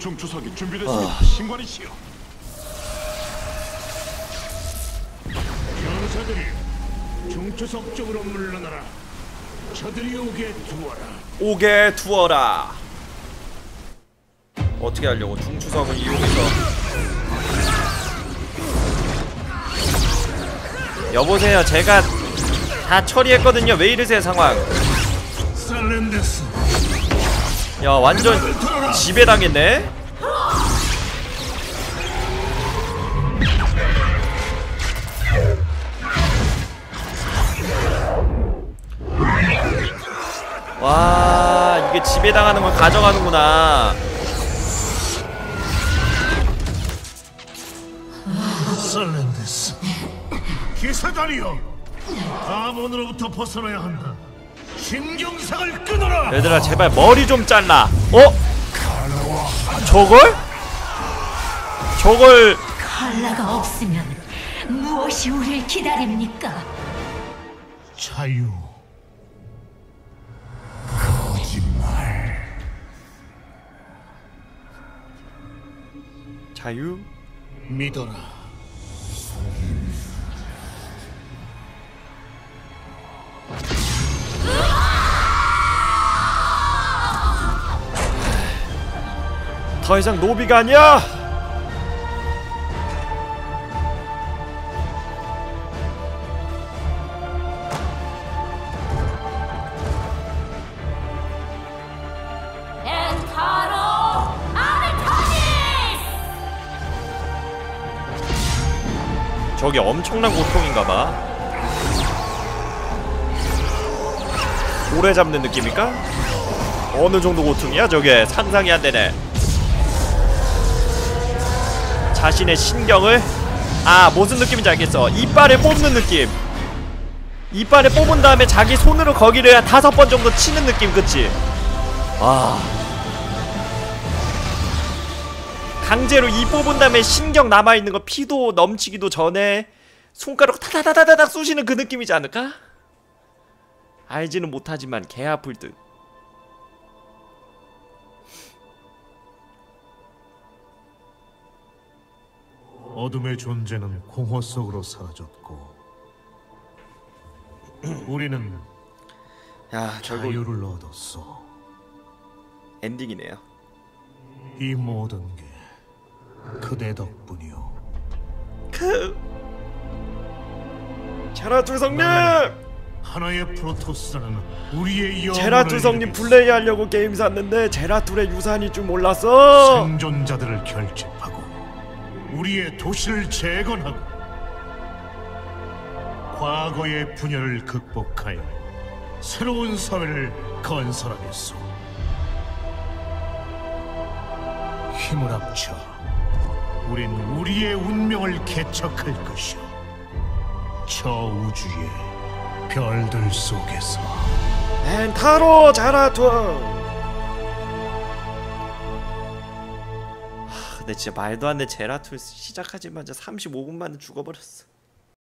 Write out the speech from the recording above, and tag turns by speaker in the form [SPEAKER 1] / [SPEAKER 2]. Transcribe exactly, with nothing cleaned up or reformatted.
[SPEAKER 1] 중추석이 준비됐습니다. 아... 신관이시여.
[SPEAKER 2] 병사들이 중추석 쪽으로 물러나라. 저들이 오게 두어라.
[SPEAKER 3] 오게 두어라. 어떻게 하려고? 중추석을 이용해서. 여보세요, 제가 다 처리했거든요. 왜 이러세요 상황? 야, 완전 지배당했네. 와, 이게 지배당하는 걸 가져가는구나.
[SPEAKER 2] 살렌데스, 기사단이여, 감원으로부터 벗어나야 한다. 신경상을 끊어라.
[SPEAKER 3] 얘들아, 제발 머리 좀 잘라. 어? 저걸? 저걸
[SPEAKER 4] 칼라가 없으면 무엇이 우리를 기다립니까?
[SPEAKER 2] 자유. 거짓말.
[SPEAKER 3] 자유?
[SPEAKER 2] 믿어라.
[SPEAKER 3] 더 이상 노비가 아니야.
[SPEAKER 4] 엔타로 아메타니스.
[SPEAKER 3] 저게 엄청난 고통인가봐. 오래 잡는 느낌일까? 어느 정도 고통이야 저게? 상상이 안 되네. 자신의 신경을, 아, 무슨 느낌인지 알겠어. 이빨을 뽑는 느낌. 이빨을 뽑은 다음에 자기 손으로 거기를 한 다섯 번 정도 치는 느낌, 그치? 아, 강제로 이 뽑은 다음에 신경 남아있는 거 피도 넘치기도 전에 손가락 타다다다닥 쑤시는 그 느낌이지 않을까? 알지는 못하지만 개 아플 듯.
[SPEAKER 2] 어둠의 존재는 공허 속으로 사라졌고 우리는
[SPEAKER 3] 야, 결국
[SPEAKER 2] 자유를 얻었어.
[SPEAKER 3] 엔딩이네요.
[SPEAKER 2] 이 모든 게 그대 덕분이오.
[SPEAKER 3] 그 제라툴 성님!
[SPEAKER 2] 하나의 프로토스라는 우리의 영혼을
[SPEAKER 3] 제라툴 성님
[SPEAKER 2] 이루겠어.
[SPEAKER 3] 플레이하려고 게임 샀는데 제라툴의 유산일 줄 몰랐어.
[SPEAKER 2] 생존자들을 결집하고 우리의 도시를 재건하고 과거의 분열을 극복하여 새로운 사회를 건설하겠소. 힘을 합쳐 우린 우리의 운명을 개척할 것이오. 저 우주의 별들 속에서.
[SPEAKER 3] 엔타로 제라툴. 근데 진짜 말도 안 돼. 제라툴 시작하자마자 삼십오 분 만에 죽어버렸어.